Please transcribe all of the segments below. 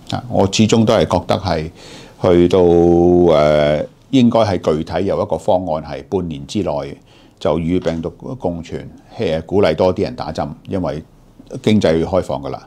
我始終都係覺得係去到應該係具體有一個方案係半年之內就與病毒共存，鼓勵多啲人打針，因為經濟要開放㗎啦。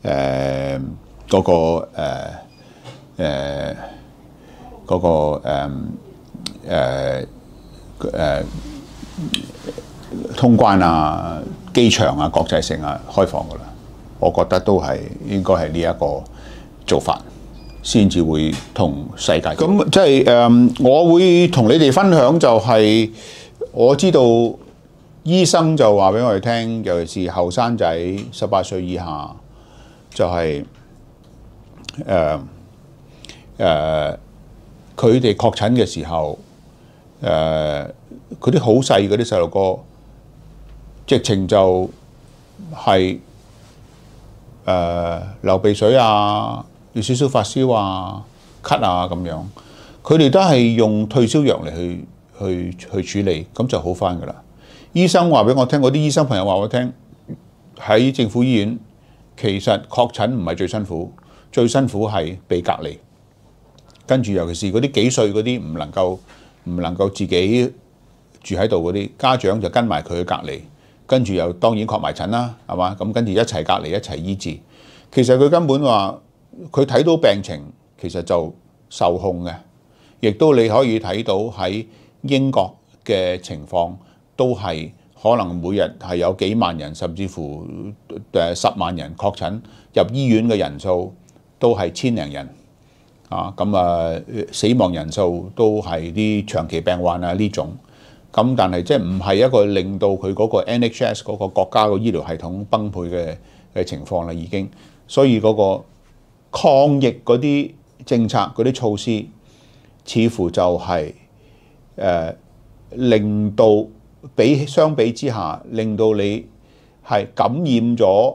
通關啊、機場啊、國際性啊開放㗎啦，我覺得都係應該係呢一個做法，先至會同世界咁即係我會同你哋分享就係、我知道醫生就話俾我哋聽，尤其是後生仔18歲以下，就係佢哋確診嘅時候，佢啲好細嗰啲細路哥，直情就係流鼻水啊，有少少發燒啊、咳啊咁樣，佢哋都係用退燒藥嚟去處理，咁就好返㗎啦。醫生話俾我聽，嗰啲醫生朋友話我聽，喺政府醫院其實確診唔係最辛苦，最辛苦係被隔離，跟住尤其是嗰啲幾歲嗰啲唔能夠自己住喺度嗰啲家長就跟埋佢去隔離，跟住又當然確埋診啦，係嘛？咁跟住一齊隔離一齊醫治。其實佢根本話佢睇到病情，其實就受控嘅，亦都你可以睇到喺英國嘅情況都係可能每日係有幾萬人，甚至乎10萬人確診，入醫院嘅人數都係千零人。死亡人數都係啲長期病患啊呢種，咁但係即係唔係一個令到佢嗰個 NHS 嗰個國家個醫療系統崩潰嘅情況啦已經，所以嗰個抗疫嗰啲政策嗰啲措施，似乎就係令到相比之下，令到你係感染咗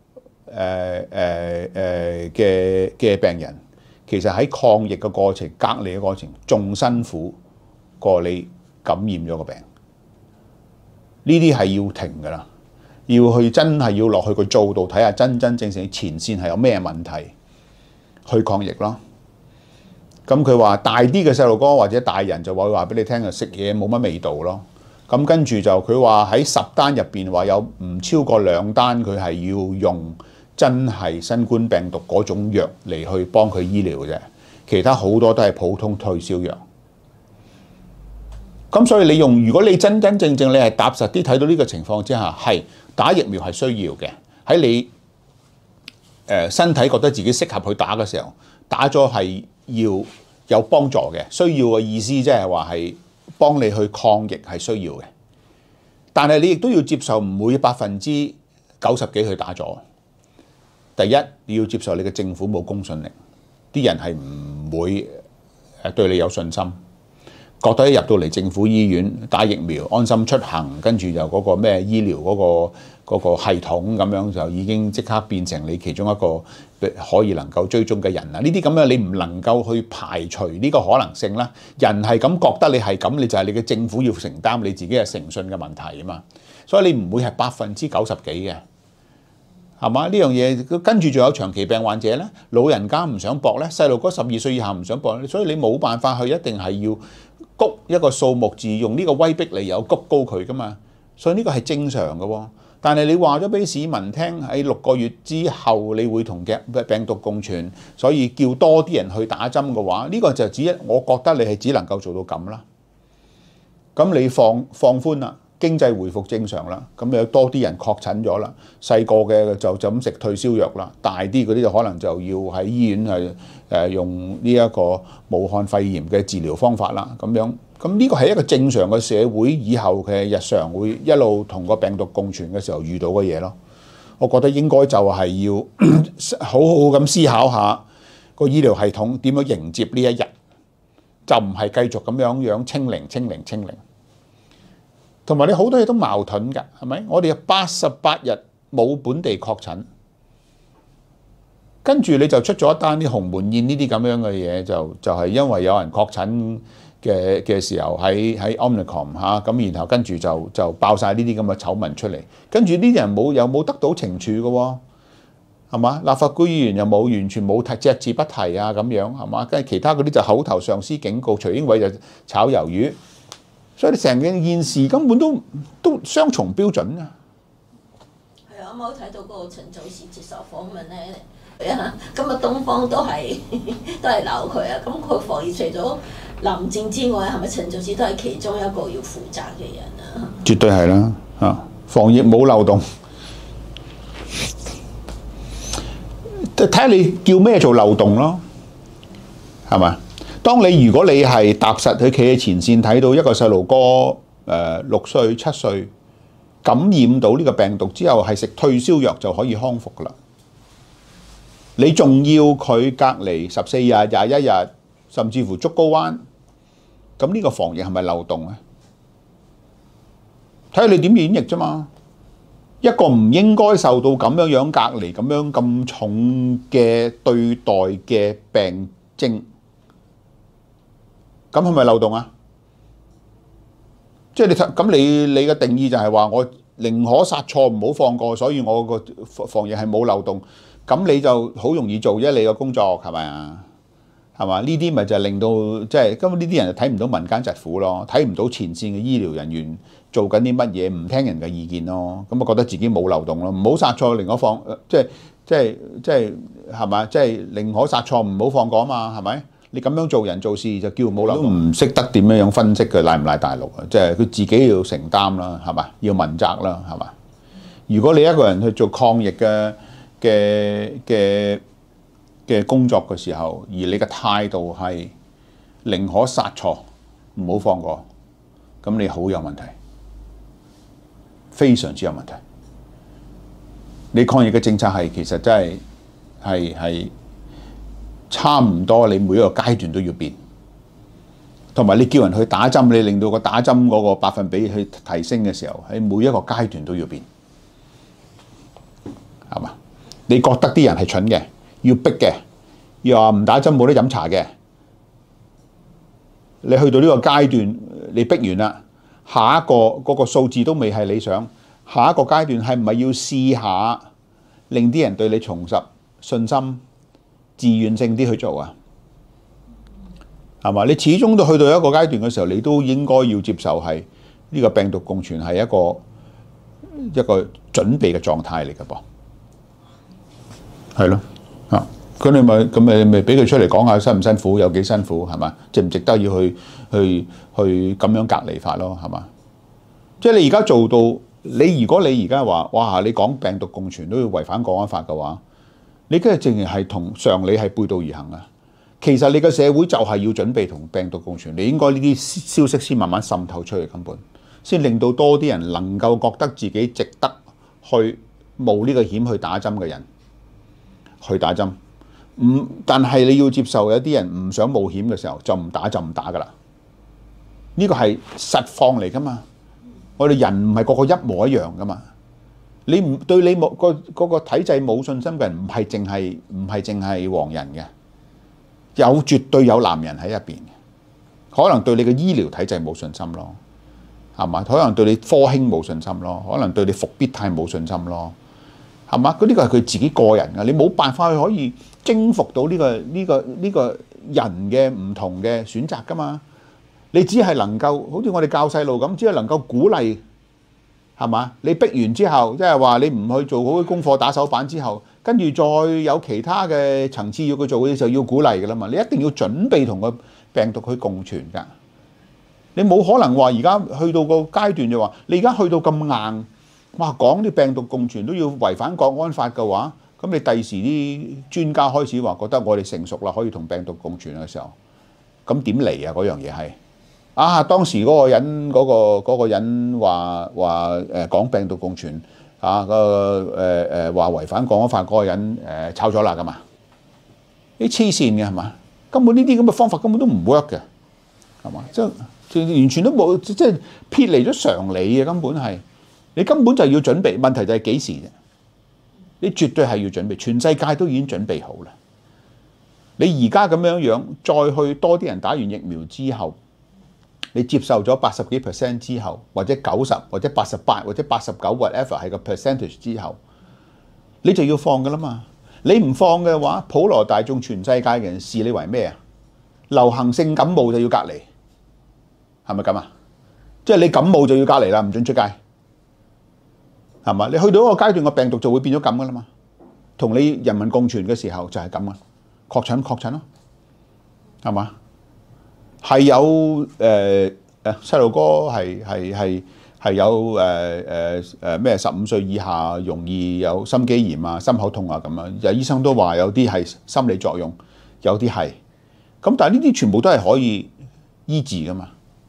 嘅病人。其實喺抗疫嘅過程、隔離嘅過程，仲辛苦過你感染咗個病。呢啲係要停㗎啦，要去真係要落去個做度睇下，真真正正前線係有咩問題去抗疫咯。咁佢話大啲嘅細路哥或者大人就會話俾你聽啊，食嘢冇乜味道咯。咁跟住就佢話喺10單入邊話有唔超過2單佢係要用真係新冠病毒嗰種藥嚟去幫佢醫療嘅啫，其他好多都係普通退燒藥。咁所以如果你真真正正你係踏實啲睇到呢個情況之下，係打疫苗係需要嘅。喺你身體覺得自己適合去打嘅時候，打咗係要有幫助嘅。需要嘅意思即係話係幫你去抗疫係需要嘅，但係你亦都要接受唔會90%幾去打咗。第一，你要接受你嘅政府冇公信力，啲人係唔會對你有信心，覺得一入到嚟政府醫院打疫苗安心出行，跟住就嗰個咩醫療嗰個系統咁樣就已經即刻變成你其中一個可以能夠追蹤嘅人啦。呢啲咁樣你唔能夠去排除呢個可能性啦。人係咁覺得你係咁，你就係你嘅政府要承擔你自己嘅誠信嘅問題啊嘛。所以你唔會係90%幾嘅。係嘛？呢樣嘢跟住仲有長期病患者咧，老人家唔想搏咧，細路哥12歲以下唔想搏，所以你冇辦法去一定係要谷一個數目字，用呢個威逼利誘谷高佢噶嘛。所以呢個係正常嘅喎。但係你話咗俾市民聽喺6個月之後，你會同病毒共存，所以叫多啲人去打針嘅話，呢個就我覺得你係只能夠做到咁啦。咁你放寬啦。經濟回復正常啦，咁有多啲人確診咗啦，細個嘅就咁食退燒藥啦，大啲嗰啲就可能就要喺醫院係用呢一個武漢肺炎嘅治療方法啦，咁樣。咁呢個係一個正常嘅社會以後嘅日常會一路同個病毒共存嘅時候遇到嘅嘢咯。我覺得應該就係要好好咁思考下個醫療系統點樣迎接呢一日，就唔係繼續咁樣清零。同埋你好多嘢都矛盾㗎，係咪？我哋有88日冇本地確診，跟住你就出咗一單啲鴻門宴呢啲咁樣嘅嘢，就係因為有人確診嘅時候喺 Omicron 嚇，咁然後跟住就爆晒呢啲咁嘅醜聞出嚟，跟住呢啲人又冇得到懲處嘅喎， 係嘛？立法會議員又冇完全冇隻字不提啊咁樣係嘛？跟住其他嗰啲就口頭上司警告，徐英偉就炒魷魚，所以你成件事根本都雙重標準啊！ 係啊，我睇到嗰個陳祖時接受訪問咧。咁啊，東方都係鬧佢啊！咁佢防疫除咗林鄭之外，係咪陳祖時都係其中一個要負責嘅人啊？ 絕對係啦，防疫冇漏洞，睇下你叫咩做漏洞咯，係嘛？當你如果你係踏實去企喺前線，睇到一個細路哥6歲7歲感染到呢個病毒之後，係食退燒藥就可以康復噶啦。你仲要佢隔離14日、21日，甚至乎竹篙灣，咁呢個防疫係咪漏洞咧？睇下你點演繹啫嘛。一個唔應該受到咁樣隔離、咁重嘅對待嘅病徵，咁係咪漏洞啊？即係你嘅定義就係話我寧可殺錯唔好放過，所以我個防疫係冇漏洞。咁你就好容易做啫，你個工作係咪啊？係嘛？呢啲咪就係令到即係根本呢啲人就睇唔到民間疾苦咯，睇唔到前線嘅醫療人員做緊啲乜嘢，唔聽人嘅意見咯，咁啊覺得自己冇漏洞咯，唔好殺錯寧可放，係嘛？即係寧可殺錯唔好放過啊嘛，係咪？你咁樣做人做事就叫冇漏洞，都唔識得點樣分析佢賴唔賴大陸啊？即係佢自己要承擔啦，係嘛？要問責啦，係嘛？如果你一個人去做抗疫嘅工作嘅時候，而你嘅態度係寧可殺錯唔好放過，咁你好有問題，非常之有問題。你抗疫嘅政策係其實真係差唔多，你每一個階段都要變，同埋你叫人去打針，你令到個打針嗰個百分比去提升嘅時候，喺每一個階段都要變，係嘛？你覺得啲人係蠢嘅，要逼嘅，又話唔打針冇得飲茶嘅，你去到呢個階段，你逼完啦，下一個嗰個數字都未係理想，下一個階段係唔係要試下令啲人對你重拾信心，自願性啲去做啊？係嘛？你始終都去到一個階段嘅時候，你都應該要接受係呢個病毒共存係一個準備嘅狀態嚟嘅噃。係咯，咁你咪俾佢出嚟講下辛唔辛苦，有幾辛苦係嘛？值唔值得要去咁樣隔離法咯，係嘛？即係你而家做到，如果你而家話哇，你講病毒共存都要違反國安法嘅話，你梗係淨係同常理係背道而行啊！其實你個社會就係要準備同病毒共存，你應該呢啲消息先慢慢滲透出去，根本先令到多啲人能夠覺得自己值得去冒呢個險去打針嘅人。去打針，但係你要接受有啲人唔想冒險嘅時候，就唔打就唔打噶啦。呢個係實況嚟噶嘛。我哋人唔係個個一模一樣噶嘛。你唔對你冇嗰個體制冇信心嘅人，唔係淨係黃人嘅，有絕對有藍人喺入邊嘅。可能對你嘅醫療體制冇信心咯，係嘛？可能對你科興冇信心咯，可能對你復必泰冇信心咯。係嘛？呢個係佢自己個人㗎，你冇辦法去可以征服到呢個人嘅唔同嘅選擇㗎嘛？你只係能夠好似我哋教細路咁，只係能夠鼓勵，係嘛？你逼完之後，即係話你唔去做好啲功課打手板之後，跟住再有其他嘅層次要佢做嘅時候，要鼓勵㗎啦嘛。你一定要準備同個病毒去共存㗎。你冇可能話而家去到個階段就話，你而家去到咁硬。哇！講啲病毒共存都要違反國安法嘅話，咁你第時啲專家開始話覺得我哋成熟啦，可以同病毒共存嘅時候，咁點嚟啊？嗰樣嘢係當時嗰個人話講病毒共存話違反國安法嗰個人炒咗啦㗎嘛？啲黐線嘅係嘛？根本呢啲咁嘅方法根本都唔 work 嘅，係嘛？即係完全都冇，即係撇離咗常理嘅根本係。你根本就要準備，問題就係幾時啫？你絕對係要準備，全世界都已經準備好啦。你而家咁樣再去多啲人打完疫苗之後，你接受咗80幾% 之後，或者90或者88或者89 whatever 係個 percentage 之後，你就要放噶啦嘛。 你唔放嘅話，普羅大眾全世界嘅人視你為咩啊？流行性感冒就要隔離，係咪咁啊？即係你感冒就要隔離啦，唔准出街，係嘛？你去到一個階段，個病毒就會變咗咁噶啦嘛。同你人民共存嘅時候就係咁啊，確診咯，係嘛？係有細路哥係有咩15歲以下容易有心肌炎啊、心口痛啊咁樣，有醫生都話有啲係心理作用，有啲係咁，但係呢啲全部都係可以醫治噶嘛，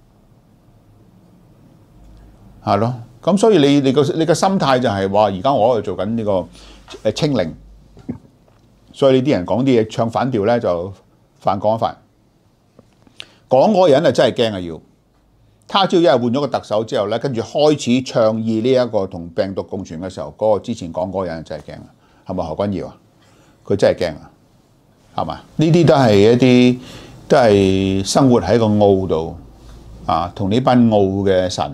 係咯。咁所以你個心態就係話，而家我喺度做緊呢個清零，所以呢啲人講啲嘢唱反調咧就犯講一犯。講嗰個人啊真係驚啊要，他朝一日換咗個特首之後咧，跟住開始倡議呢一個同病毒共存嘅時候，嗰個之前講嗰個人真係驚啊，係咪何君堯啊？佢真係驚啊，係嘛？呢啲都係一啲都係生活喺個澳度啊，同呢班澳嘅神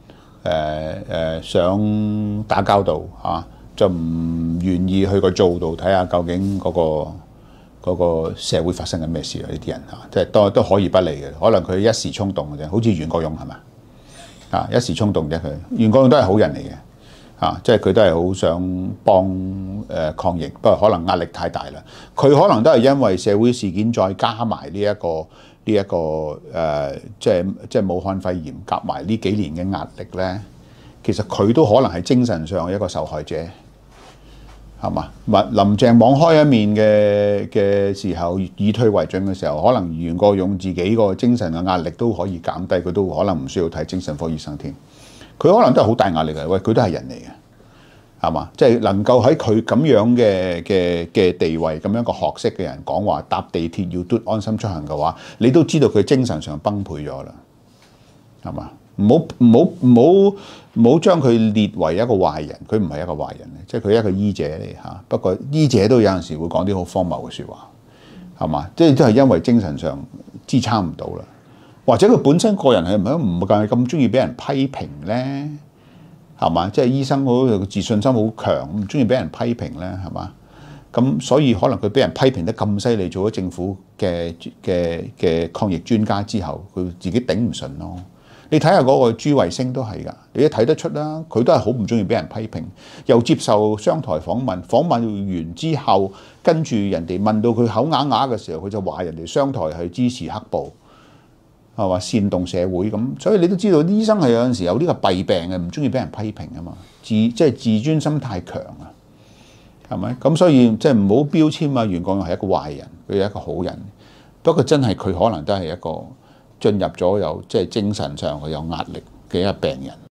想打交道啊，就唔願意去個灶度睇下究竟嗰個社會發生緊咩事啊？呢啲人嚇，即係都可以不理嘅，可能佢一時衝動嘅啫，好似袁國勇係咪啊？一時衝動啫，佢袁國勇都係好人嚟嘅嚇，即係佢都係好想幫抗疫，不過可能壓力太大啦。佢可能都係因為社會事件再加埋呢一個即係武漢肺炎夾埋呢幾年嘅壓力咧，其實佢都可能係精神上一個受害者。係嘛？林鄭網開一面嘅時候，以退為進嘅時候，可能袁國勇自己個精神嘅壓力都可以減低，佢都可能唔需要睇精神科醫生添。佢可能都係好大壓力嘅，喂，佢都係人嚟嘅，係嘛？即係能夠喺佢咁樣嘅地位、咁樣個學識嘅人講話搭地鐵要嘟安心出行嘅話，你都知道佢精神上崩潰咗啦，係嘛？唔好將佢列為一個壞人，佢唔係一個壞人嚟，即係佢係一個醫者嚟嚇。不過醫者都有陣時會講啲好荒謬嘅説話，係嘛？即係都係因為精神上支撐唔到啦，或者佢本身個人係唔係咁中意俾人批評咧？係嘛？即係醫生嗰個自信心好強，唔中意俾人批評咧，係嘛？咁所以可能佢俾人批評得咁犀利，做咗政府嘅抗疫專家之後，佢自己頂唔順咯。你睇下嗰個朱慧星都係㗎，你都睇得出啦，佢都係好唔中意俾人批評，又接受商台訪問，訪問完之後，跟住人哋問到佢口啞啞嘅時候，佢就話人哋商台係支持黑暴，係嘛，煽動社會咁，所以你都知道醫生係有陣時有呢個弊病嘅，唔中意俾人批評啊嘛，即係自尊心太強啊，係咪？咁所以即係唔好標籤啊袁國勇係一個壞人，佢係一個好人，不過真係佢可能都係一個進入咗有即係精神上佢有壓力嘅一個病人。